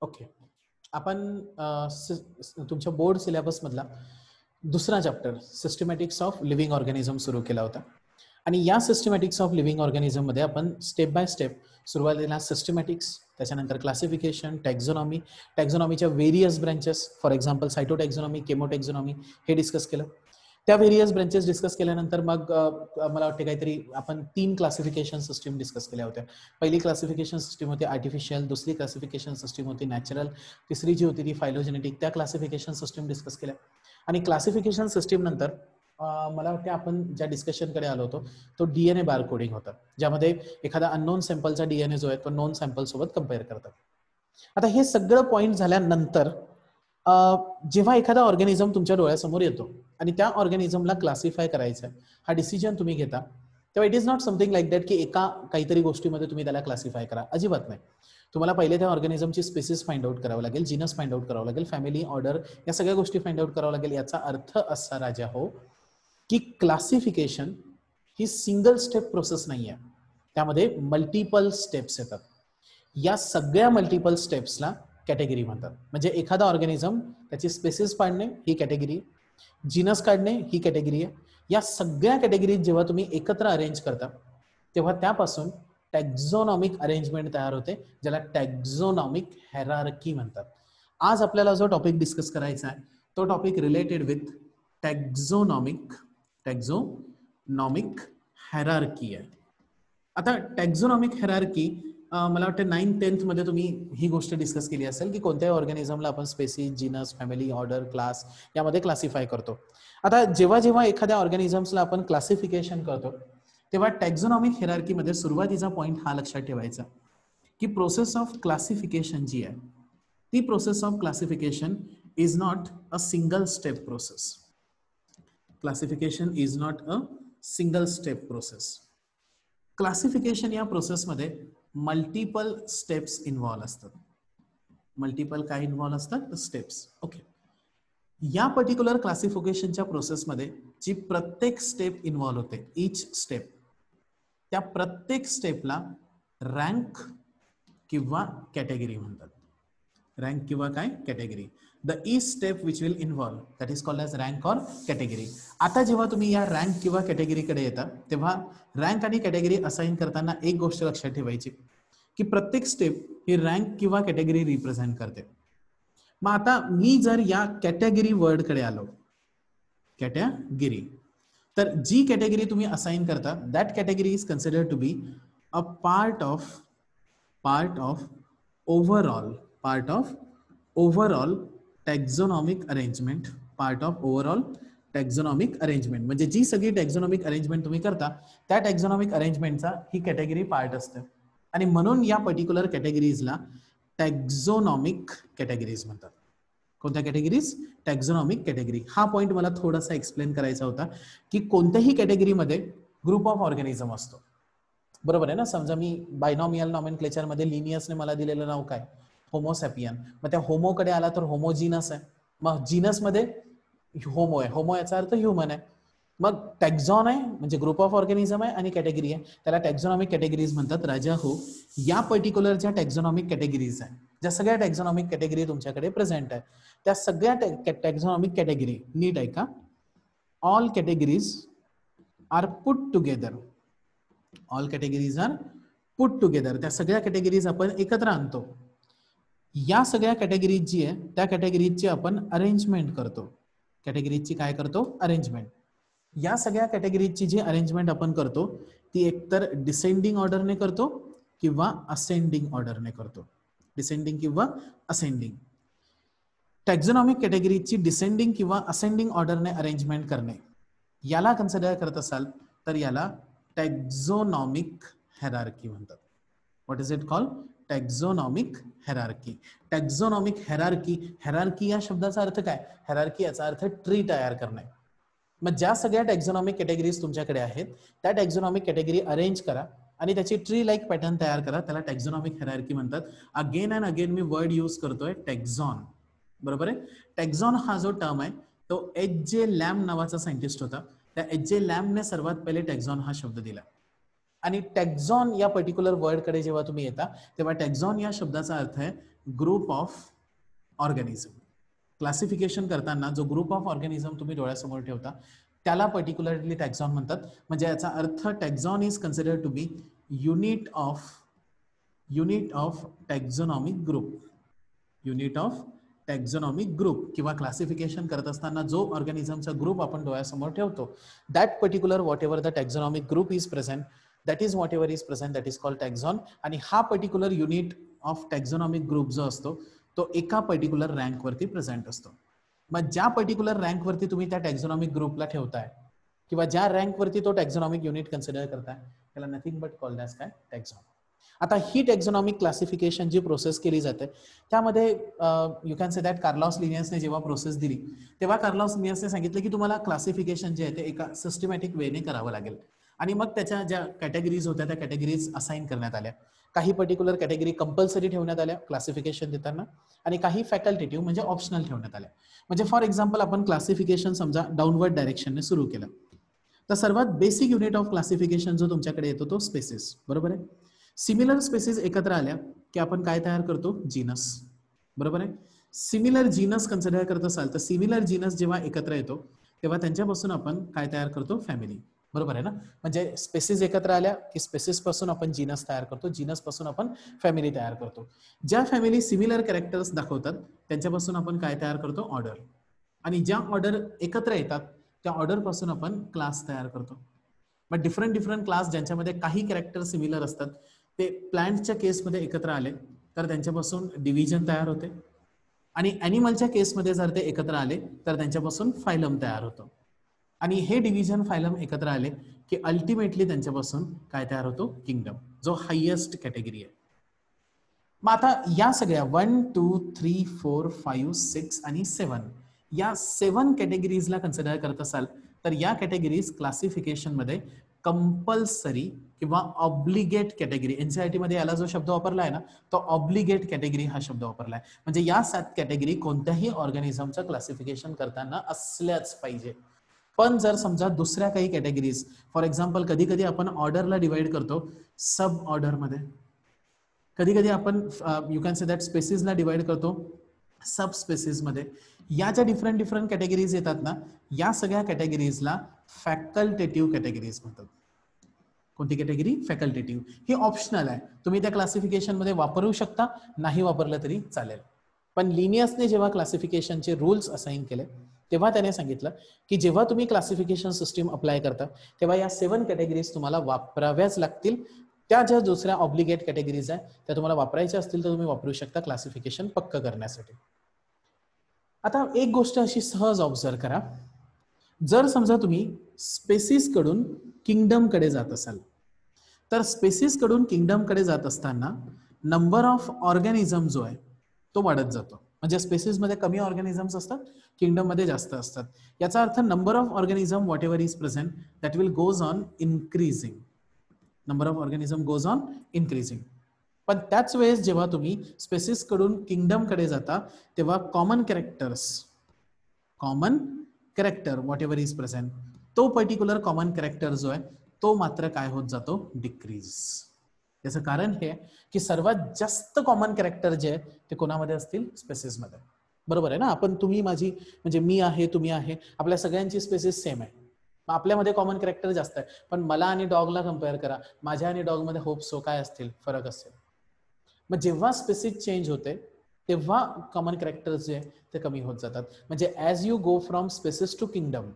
Okay. आपण तुमच्या board syllabus मधला दुसरा chapter systematics of living organism सुरू केला होता आणि या सिस्टमॅटिक्स ऑफ लिव्हिंग ऑर्गॅनिझम मध्ये आपण स्टेप बाय स्टेप सुरुवातीला सिस्टमॅटिक्स, त्याच्यानंतर क्लासिफिकेशन, टॅक्झॉनॉमीच्या various branches, for example cytotaxonomy, chemotaxonomy हे डिस्कस केलं. त्या व्हेरियस ब्रँचेस डिस्कस केल्यानंतर मग मला वाटते काहीतरी आपण 3 क्लासिफिकेशन सिस्टीम डिस्कस केल्या होत्या. पहिली क्लासिफिकेशन सिस्टीम होती आर्टिफिशियल, दुसरी क्लासिफिकेशन सिस्टीम होती नॅचरल, तिसरी जी होती ती फायलोजेनेटिक. त्या क्लासिफिकेशन सिस्टीम डिस्कस केल्या आणि क्लासिफिकेशन सिस्टीम नंतर मला वाटतं आपण ज्या डिस्कशनकडे आलो होतो तो डीएनए बार कोडिंग होता, ज्यामध्ये एखादा अननोन सॅम्पलचा डीएनए जो आहे तो नोन सॅम्पल सोबत कम्पेअर करतात. आता हे सगळं पॉईंट झाल्यानंतर जेव्हा एखादा ऑर्गॅनिझम तुमच्या डोळ्यासमोर येतो आणि त्या ऑर्गॅनिझमला क्लासिफाय करायचा हा डिसिजन तुम्ही घेता, तेव्हा it is not something like that की एका काहीतरी गोष्टीमध्ये तुम्ही त्याला क्लासिफाय करा, अजिबात नाही. तुम्हाला पहिले त्या ऑर्गॅनिझमची स्पेसिस फाइंड आउट करावं लागेल, जीनस फाइंड आउट करावं लागेल, फॅमिली, ऑर्डर, या सगळ्या गोष्टी फाइंड आउट करावं लागेल. याचा अर्थ असा राजा हो की क्लासिफिकेशन ही सिंगल स्टेप प्रोसेस नाही आहे, त्यामध्ये मल्टिपल स्टेप्स येतात. या सगळ्या मल्टिपल स्टेप्सला कॅटेगरी म्हणतात. म्हणजे एखादा ऑर्गॅनिझम त्याची स्पेसिस पाडणे ही कॅटेगरी, जीनस काढणे ही कॅटेगरी आहे. या सगळ्या कॅटेगरीज जेव्हा तुम्ही एकत्र अरेंज करता तेव्हा त्यापासून टॅक्झॉनॉमिक अरेंजमेंट तयार होते, ज्याला टॅक्झॉनॉमिक हेरार्की म्हणतात. आज आपल्याला जो टॉपिक डिस्कस करायचा आहे तो topic related with taxonomic hierarchy आहे. आता टॅक्झॉनॉमिक हेरार्की मला वाटतं 9th-10th मध्ये तुम्ही ही गोष्ट डिस्कस केली असेल की कोणत्याही ऑर्गॅनिझमला आपण species, genus, family, order, class यामध्ये क्लासिफाय करतो. आता जेव्हा जेव्हा एखाद्या ऑर्गॅनिझम्सला आपण क्लासिफिकेशन करतो तेव्हा टॅक्झॉनॉमिक हेरार्कीमध्ये सुरुवातीचा पॉईंट हा लक्षात ठेवायचा की प्रोसेस ऑफ क्लासिफिकेशन जी आहे ती process of classification is not a single step process. Classification is not a single step process. Classification या प्रोसेसमध्ये मल्टिपल स्टेप्स इन्व्हॉल्व असतात. मल्टिपल काय इन्व्हॉल्व असतात? स्टेप्स. ओके. या पर्टिक्युलर क्लासिफिकेशनच्या प्रोसेसमध्ये जी प्रत्येक स्टेप इन्व्हॉल्व होते, ईच स्टेप, त्या प्रत्येक स्टेपला रँक किंवा कॅटेगरी म्हणतात. रँक किंवा काय? Category. The each step which will involve that is called as rank or category. आता जेव्हा तुम्ही या रँक किंवा कॅटेगरीकडे येता तेव्हा रँक आणि कॅटेगरी असाइन करताना एक गोष्ट लक्षात ठेवायची की प्रत्येक स्टेप ही रँक किंवा कॅटेगरी रिप्रेझेंट करते. मग आता मी जर या कॅटेगरी वर्डकडे आलो, कॅटेगरी, तर जी कॅटेगरी तुम्ही असाइन करता that category is considered to be a part of overall taxonomic arrangement. Part of overall taxonomic arrangement म्हणजे जी सगळी टॅक्झॉनॉमिक अरेंजमेंट तुम्ही करता त्या टॅक्झॉनॉमिक अरेंजमेंटचा ही कॅटेगरी पार्ट असते आणि म्हणून या पर्टिक्युलर कॅटेगरीजला टॅक्झॉनॉमिक कॅटेगरीज म्हणतात. कोणत्या कॅटेगरीज? Taxonomic category. हा पॉईंट मला थोडासा एक्सप्लेन करायचा होता की कोणत्याही कॅटेगरीमध्ये ग्रुप ऑफ ऑर्गॅनिझम असतो, बरोबर आहे ना. समजा मी बायनॉमियल नॉमेनक्लेचर मध्ये लिनियसने मला दिलेलं नाव काय? होमोसॅपियन. मग त्या होमोकडे आला तर होमोजीनस आहे. मग जीनस मध्ये होमो आहे, होमो याचा अर्थ ह्युमन आहे. मग टॅक्झॉन आहे म्हणजे ग्रुप ऑफ ऑर्गॅनिझम आहे आणि कॅटेगरी आहे, त्याला टॅक्झॉनॉमिक कॅटेगरीज म्हणतात. राजा हो, या पर्टिक्युलर ज्या टॅक्झॉनॉमिक कॅटेगरीज आहे, ज्या सगळ्या टॅक्झॉनॉमिक कॅटेगरी तुमच्याकडे प्रेझेंट आहे, त्या सगळ्या टॅक्झॉनॉमिक कॅटेगरी, नीट ऐका, all categories are put together. All categories are put together. त्या सगळ्या कॅटेगरीज आपण एकत्र आणतो. या सगळ्या कॅटेगरीज जी आहे त्या कॅटेगरीजची आपण अरेंजमेंट करतो. कॅटेगरीजची काय करतो? अरेंजमेंट. या सगळ्या कॅटेगरीजची जी अरेंजमेंट आपण करतो ती एकतर डिसेंडिंग ऑर्डरने करतो किंवा असेंडिंग ऑर्डरने करतो. डिसेंडिंग किंवा असेंडिंग. टॅक्झॉनॉमिक कॅटेगरीजची डिसेंडिंग किंवा असेंडिंग ऑर्डरने अरेंजमेंट करणे, याला कन्सिडर करत असाल तर याला टॅक्झॉनॉमिक हेरार्की म्हणतात. What is it called? Taxonomic hierarchy. Taxonomic hierarchy. Hierarchy या शब्दाचा अर्थ काय? हेरार्की याचा अर्थ ट्री तयार करणे. मग ज्या सगळ्या टॅक्झॉनॉमिक कॅटेगरीज तुमच्याकडे आहेत त्या टॅक्झॉनॉमिक कॅटेगरी अरेंज करा आणि त्याची ट्री लाईक पॅटर्न तयार करा, त्याला टॅक्झॉनॉमिक हेरार्की म्हणतात. अगेन अँड अगेन मी वर्ड यूज करतोय टॅक्झॉन, बरोबर आहे. टॅक्झॉन हा जो टर्म आहे तो H.J. लॅम नावाचा सायंटिस्ट होता. त्या H.J. लॅमने सर्वात पहिले टॅक्झॉन हा शब्द दिला. आणि टॅक्झॉन या पर्टिक्युलर वर्डकडे जेव्हा तुम्ही येता तेव्हा टॅक्झॉन या शब्दाचा अर्थ आहे ग्रुप ऑफ ऑर्गॅनिझम. क्लासिफिकेशन करताना जो ग्रुप ऑफ ऑर्गॅनिझम तुम्ही डोळ्यासमोर ठेवता त्याला पर्टिक्युलरली टॅक्झॉन म्हणतात. म्हणजे याचा अर्थ taxon is considered to be unit of taxonomic group. Unit of taxonomic group किंवा क्लासिफिकेशन करत असताना जो ऑर्गॅनिझमचा ग्रुप आपण डोळ्यासमोर ठेवतो that particular whatever the taxonomic group is present that is whatever is present that is called taxon. आणि हा particular unit of taxonomic group जो असतो तो एका पर्टिक्युलर रँकवरती प्रेझेंट असतो. मग ज्या पर्टिक्युलर रँकवरती तुम्ही त्या टॅक्झॉनॉमिक ग्रुपला ठेवताय किंवा ज्या रँकवरती तो टॅक्झॉनॉमिक युनिट कन्सिडर करताय त्याला नथिंग बट कॉल्ड ॲज काय टॅक्झॉन. आता ही टॅक्झॉनॉमिक क्लासिफिकेशन जी प्रोसेस केली जाते त्यामध्ये you can say that Carlos लिनियसने जेव्हा प्रोसेस दिली तेव्हा कार्लॉस लिनियसने सांगितलं की तुम्हाला क्लासिफिकेशन जे आहे ते एका सिस्टमॅटिक वेने करावं लागेल. आणि मग त्याच्या ज्या कॅटेगरीज होत्या त्या कॅटेगरीज असाइन करण्यात आल्या. काही पर्टिक्युलर कॅटेगरी कंपल्सरी ठेवण्यात आल्या क्लासिफिकेशन देताना आणि काही फॅकल्टेटिव्ह म्हणजे ऑप्शनल ठेवण्यात आल्या. म्हणजे फॉर एक्झाम्पल आपण क्लासिफिकेशन समजा डाऊनवर्ड डायरेक्शनने सुरू केलं तर सर्वात बेसिक युनिट ऑफ क्लासिफिकेशन जो तुमच्याकडे येतो तो स्पेसिस. बरोबर आहे. सिमिलर स्पेसिस एकत्र आल्या की आपण काय तयार करतो जीनस. बरोबर आहे. सिमिलर जीनस कन्सिडर करत असाल तर सिमिलर जीनस जेव्हा एकत्र येतो तेव्हा त्यांच्यापासून आपण काय तयार करतो फॅमिली. बरोबर आहे ना. म्हणजे स्पेसिस एकत्र आल्या की स्पेसिस पासून आपण जीनस तयार करतो जीनस पासून आपण फॅमिली तयार करतो. ज्या फॅमिली सिमिलर कॅरेक्टर्स दाखवतात त्यांच्यापासून आपण काय तयार करतो ऑर्डर. आणि ज्या ऑर्डर एकत्र येतात त्या ऑर्डर पासून आपण क्लास तयार करतो. मग डिफरंट क्लास ज्यांच्यामध्ये काही कॅरेक्टर सिमिलर असतात ते प्लांटच्या केसमध्ये एकत्र आले तर त्यांच्यापासून डिव्हिजन तयार होते. आणि ॲनिमलच्या केसमध्ये जर ते एकत्र आले तर त्यांच्यापासून फायलम तयार होतो. आणि हे डिव्हिजन फायलम एकत्र आले की अल्टिमेटली त्यांच्यापासून काय तयार होतो किंगडम जो हायेस्ट कॅटेगरी आहे. मग आता या सगळ्या 1 2 3 4 5 6 आणि 7 या 7 कॅटेगरीजला कन्सिडर करत असाल तर या कॅटेगरीज क्लासिफिकेशन मध्ये कंपल्सरी किंवा ऑब्लिगेट कॅटेगरी. एनसीईआरटी मध्ये याला जो शब्द वापरला आहे ना तो ऑब्लिगेट कॅटेगरी हा शब्द वापरला आहे. म्हणजे या 7 कॅटेगरी कोणत्याही ऑर्गॅनिझमचं क्लासिफिकेशन करताना असल्याच पाहिजे. पण जर समजा दुसऱ्या काही कॅटेगरीज फॉर एक्झाम्पल कधी कधी आपण ऑर्डरला डिवाइड करतो सब ऑर्डरमध्ये. कधी कधी आपण यू कॅन से दॅट स्पेसिसला डिवाइड करतो सब स्पेसिसमध्ये. या ज्या डिफरंट कॅटेगरीज येतात ना या सगळ्या कॅटेगरीजला फॅकल्टेटिव्ह कॅटेगरीज म्हणतात. कोणती कॅटेगरी फॅकल्टेटिव्ह. ही ऑप्शनल आहे. तुम्ही त्या क्लासिफिकेशन मध्ये वापरू शकता नाही वापरलं तरी चालेल. पण लिनियसने जेव्हा क्लासिफिकेशनचे रूल्स असाइन केले तेव्हा त्याने सांगितलं की जेव्हा तुम्ही क्लासिफिकेशन सिस्टीम अप्लाय करता तेव्हा या 7 कॅटेगरीज तुम्हाला वापराव्याच लागतील. त्या ज्या दुसऱ्या ऑब्लिगेट कॅटेगरीज आहे त्या तुम्हाला वापरायच्या असतील तर तुम्ही वापरू शकता क्लासिफिकेशन पक्क करण्यासाठी. आता एक गोष्ट अशी सहज ऑब्झर्व करा. जर समजा तुम्ही स्पेसिस कडून किंगडम कडे जात असाल तर स्पेसिस कडून किंगडम कडे जात असताना नंबर ऑफ ऑर्गॅनिझम जो आहे तो वाढत जातो. म्हणजे स्पेसिस मध्ये कमी ऑर्गॅनिझम्स असतात किंगडम मध्ये जास्त असतात. याचा अर्थ number of organism whatever is present that will goes on increasing. Number of organism goes on increasing. पण त्याच वेळेस जेव्हा तुम्ही स्पेसिस कडून किंगडम कडे जाता तेव्हा common character whatever is present तो पर्टिक्युलर कॉमन कॅरेक्टर जो आहे तो मात्र काय होत जातो डिक्रीज. याचं कारण हे की सर्वात जास्त कॉमन कॅरेक्टर जे आहे ते कोणामध्ये असतील स्पेसिसमध्ये. बरोबर आहे ना. आपण तुम्ही माझी म्हणजे मी आहे तुम्ही आहे आपल्या सगळ्यांची स्पेसिस सेम आहे. आपल्यामध्ये कॉमन कॅरेक्टर जास्त आहे. पण मला आणि डॉगला कम्पेअर करा माझ्या आणि डॉगमध्ये होप्स काय असतील फरक असेल. मग जेव्हा स्पेसिस चेंज होते तेव्हा कॉमन कॅरेक्टर जे ते कमी होत जातात. म्हणजे as you go from species to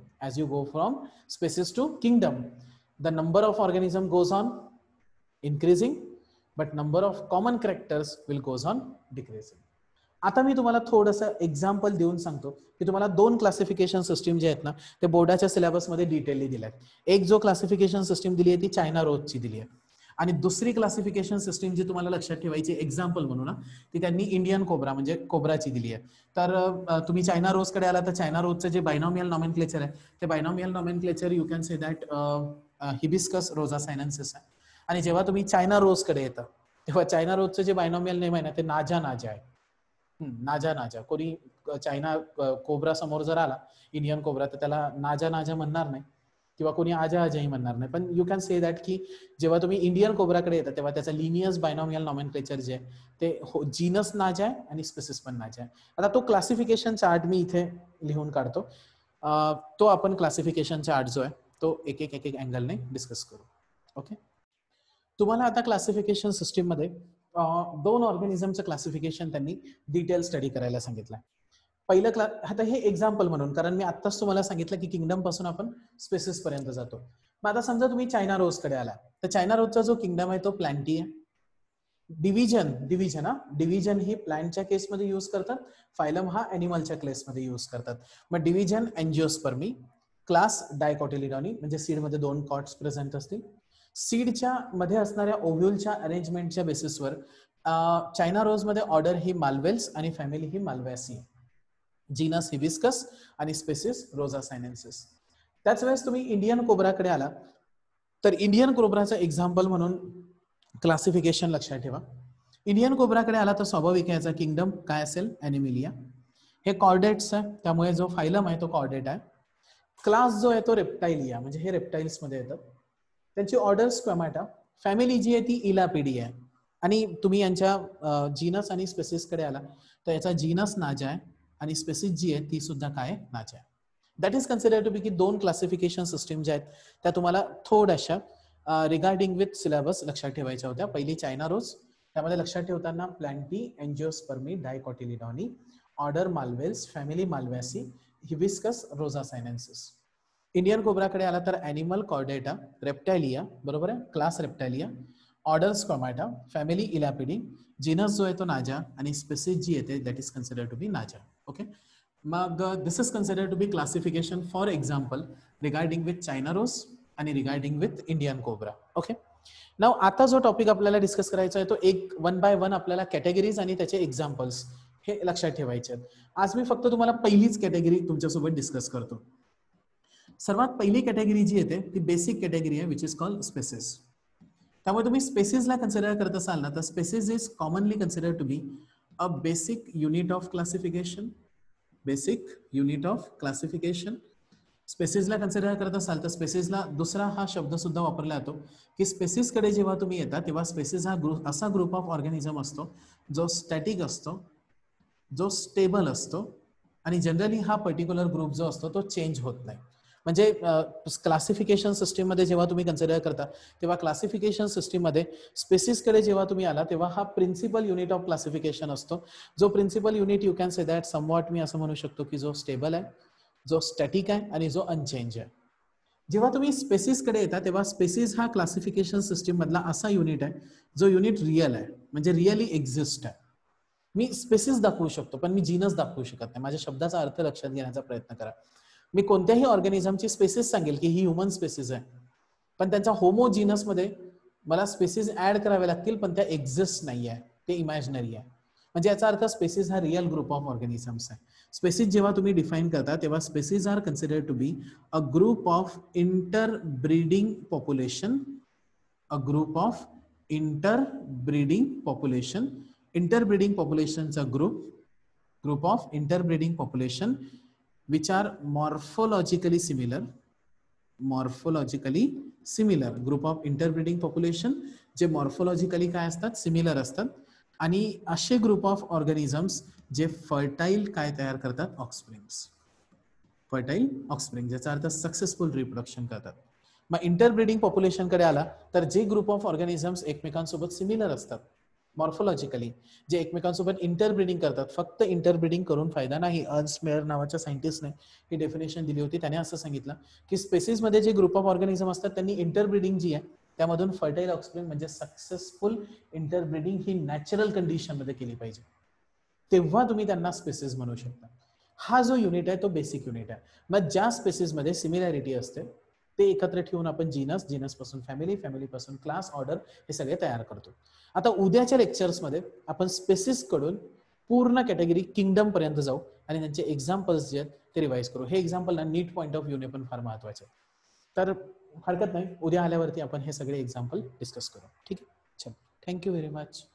kingdom the number of organism goes on increasing but number of common characters will goes on decreasing. आता मी तुम्हाला थोडंसं एक्झाम्पल देऊन सांगतो की तुम्हाला 2 क्लासिफिकेशन सिस्टीम जे आहेत ना ते बोर्डाच्या सिलेबसमध्ये डिटेलली दिले आहेत. एक जो क्लासिफिकेशन सिस्टीम दिली आहे ती चायना रोजची दिली आहे आणि दुसरी क्लासिफिकेशन सिस्टीम जी तुम्हाला लक्षात ठेवायची एक्झाम्पल म्हणून ना ती त्यांनी इंडियन कोब्रा म्हणजे कोब्राची दिली आहे. तर तुम्ही चायना रोजकडे आला तर चायना रोजचं जे बायनॉमियल नॉमेनक्लेचर आहे ते binomial nomenclature you can say that Hibiscus rosa sinensis आहे. आणि जेव्हा तुम्ही चायना रोज कडे येता तेव्हा चायना रोजचं जे बायनॉमियल नेम आहे ना ते नाजा आहे. नाजा कोणी चायना कोब्रा समोर जर आला इंडियन कोब्रा तर त्याला नाजा म्हणणार नाही किंवा कोणी आजा आजाही म्हणणार नाही, पण यू कॅन से दॅट की जेव्हा तुम्ही इंडियन कोब्राकडे येतात तेव्हा त्याचा लिनियस बायनॉमियल नॉमेनक्लेचर जे आहे ते जीनस नाजा आहे आणि स्पेसिस पण नाजा आहे. आता तो क्लासिफिकेशन चार्ट मी इथे लिहून काढतो, तो आपण क्लासिफिकेशन चार्ट जो आहे तो एक एक अँगलने डिस्कस करू. ओके, तुम्हाला आता क्लासिफिकेशन सिस्टीम मध्ये दोन ऑर्गॅनिझमचं क्लासिफिकेशन त्यांनी डिटेल स्टडी करायला सांगितलं. पहिलं आता हे एक्झाम्पल म्हणून, कारण मी आत्ताच तुम्हाला सांगितलं की किंगडम पासून आपण स्पेसिस पर्यंत जातो. मग आता समजा तुम्ही चायना रोज कडे आला, तर चायना रोजचा जो किंगडम आहे तो प्लांटी आहे. डिव्हिजन ही प्लांटच्या केसमध्ये यूज करतात, फायलम हा एनिमलच्या केसमध्ये यूज करतात. मग डिव्हिजन एंजिओस्पर्मी, क्लास डायकॉटिलिडॉनी म्हणजे सीडमध्ये 2 कॉर्ड्स प्रेझेंट असतील. सीडच्या मध्ये असणाऱ्या ओव्ह्यूलच्या अरेंजमेंटच्या बेसिसवर चायना रोज मध्ये ऑर्डर ही माल्वेल्स आणि फॅमिली ही माल्वॅसी, जीनस हिबिस्कस आणि स्पेसिस रोजा सायनेन्सिस. त्याच वेळेस तुम्ही इंडियन कोब्राकडे आला तर इंडियन कोब्राचं एक्झाम्पल म्हणून क्लासिफिकेशन लक्षात ठेवा. इंडियन कोब्राकडे आला तर स्वाभाविक याचा किंगडम काय असेल, एनिमिलिया. हे कॉर्डेट्स आहे त्यामुळे जो फायलम आहे तो कॉर्डेट आहे. क्लास जो आहे तो रेप्टाइलिया म्हणजे हे रेप्टाइल्स मध्ये येतात. त्यांची ऑर्डर स्क्वेमाटा. फॅमिली जी आहे ती इलापिडी आहे. आणि तुम्ही यांच्या जीनस आणि स्पेसिस कडे आला तर याचा जीनस नाजा आहे आणि स्पेसिस जी आहे ती सुद्धा काय, नाजा आहे. That is consider to be की 2 क्लासिफिकेशन सिस्टीम ज्या आहेत त्या तुम्हाला थोड्याशा रिगार्डिंग विथ सिलेबस लक्षात ठेवायच्या होत्या. पहिली चायना रोज, त्यामध्ये लक्षात ठेवताना Plantae, Angiospermae, Dicotyledonae, order Malvales, family Malvaceae, Hibiscus, rosa sinensis. Indian कोब्राकडे आला तर ॲनिमल कॉर्डेटा, रेप्टाइलिया, बरोबर आहे, class Reptilia, order Squamata, family Elapidae, genus जो आहे तो नाजा आणि स्पेसिस जी येते that is consider to be Naja. Okay, मग this is consider to be classification for example regarding with China rose आणि regarding with Indian cobra. Okay, now आता जो टॉपिक आपल्याला डिस्कस करायचा आहे तो एक 1 बाय 1 आपल्याला कॅटेगरीज आणि त्याचे एक्झाम्पल्स हे लक्षात ठेवायचे आहेत. आज मी फक्त तुम्हाला पहिलीच कॅटेगरी तुमच्यासोबत डिस्कस करतो. सर्वात पहिली कॅटेगरी जी येते ती बेसिक कॅटेगरी आहे विच इज कॉल्ड स्पेसिस. त्यामुळे तुम्ही स्पेसिसला कन्सिडर करत असाल ना तर species is commonly consider to be a basic unit of classification. Basic unit of classification स्पेसिसला कन्सिडर करत असाल तर स्पेसिसला दुसरा हा शब्द सुद्धा वापरला जातो की स्पेसिसकडे जेव्हा तुम्ही येता तेव्हा स्पेसिस हा असा ग्रुप ऑफ ऑर्गॅनिझम असतो जो स्टॅटिक असतो, जो स्टेबल असतो आणि जनरली हा पर्टिक्युलर ग्रुप जो असतो तो चेंज होत नाही. म्हणजे क्लासिफिकेशन सिस्टीम मध्ये जेव्हा तुम्ही कन्सिडर करता तेव्हा क्लासिफिकेशन सिस्टीम मध्ये स्पेसिसकडे जेव्हा तुम्ही आला तेव्हा हा प्रिन्सिपल युनिट ऑफ क्लासिफिकेशन असतो. जो principal unit you can say that somewhat मी असं म्हणू शकतो की जो स्टेबल आहे, जो स्टॅटिक आहे आणि जो अनचेंज आहे. जेव्हा तुम्ही स्पेसिसकडे येता तेव्हा स्पेसिस हा क्लासिफिकेशन सिस्टीम मधला असा युनिट आहे जो युनिट रिअल आहे, म्हणजे रिअली एक्झिस्ट आहे. मी स्पेसिस दाखवू शकतो पण मी जीनस दाखवू शकत नाही. माझ्या शब्दाचा अर्थ लक्षात घेण्याचा प्रयत्न करा. मी कोणत्याही ऑर्गॅनिझमची स्पेसिस सांगेल की ही ह्युमन स्पेसिस आहे, पण त्यांच्या होमोजीनस मध्ये मला स्पेसिस ऍड करावे लागतील पण त्या एक्झिस्ट नाही आहे, ते इमॅजिनरी आहे. म्हणजे याचा अर्थ स्पेसिस हा रिअल ग्रुप ऑफ ऑर्गॅनिझम्स आहे. स्पेसिस जेव्हा तुम्ही डिफाईन करता तेव्हा species are consider to be a group of interbreeding population, a group of interbreeding population. Interbreeding पॉप्युलेशनचा group of interbreeding population which are morphologically similar group of interbreeding population जे morphologically काय असतात, similar असतात. आणि असे group of organisms जे fertile काय तयार करतात, ऑक्सप्रिंग्स, फर्टाईल ऑक्सप्रिंग, ज्याचा अर्थ सक्सेसफुल रिप्रोडक्शन करतात. मग इंटरब्रीडिंग पॉप्युलेशन कडे आला तर जे ग्रुप ऑफ ऑर्गॅनिझम्स एकमेकांसोबत सिमिलर असतात मॉर्फोलॉजिकली, जे एकमेकांसोबत इंटरब्रीडिंग करतात. फक्त इंटरब्रीडिंग करून फायदा नाही. अर्न्स्ट मेयर नावाच्या सायंटिस्टने ही डेफिनेशन दिली होती. त्याने असं सांगितलं की स्पेसिसमध्ये जे ग्रुप ऑफ ऑर्गॅनिझम असतात त्यांनी इंटरब्रीडिंग जी आहे त्यामधून फर्टाईल ऑक्सप्रिंग म्हणजे सक्सेसफुल इंटरब्रीडिंग ही नॅचरल कंडिशन मध्ये केली पाहिजे, तेव्हा तुम्ही त्यांना स्पेसिस म्हणू शकता. हा जो युनिट आहे तो बेसिक युनिट आहे. मग ज्या स्पेसिसमध्ये सिमिलॅरिटी असते ते एकत्र ठेवून आपण जीनस, जीनस पासून फॅमिली, फॅमिली पासून क्लास, ऑर्डर हे सगळे तयार करतो. आता उद्याच्या लेक्चर्समध्ये आपण स्पेसिस कडून पूर्ण कॅटेगरी किंगडम पर्यंत जाऊ आणि त्यांचे एक्झाम्पल्स जे आहेत ते रिवाइज करू. हे एक्झाम्पल ना नीट पॉईंट ऑफ व्ह्यूने पण फार महत्वाचे. तर हरकत नाही, उद्या आल्यावरती आपण हे सगळे एक्झाम्पल डिस्कस करू. ठीक आहे, चल, थँक्यू व्हेरी मच.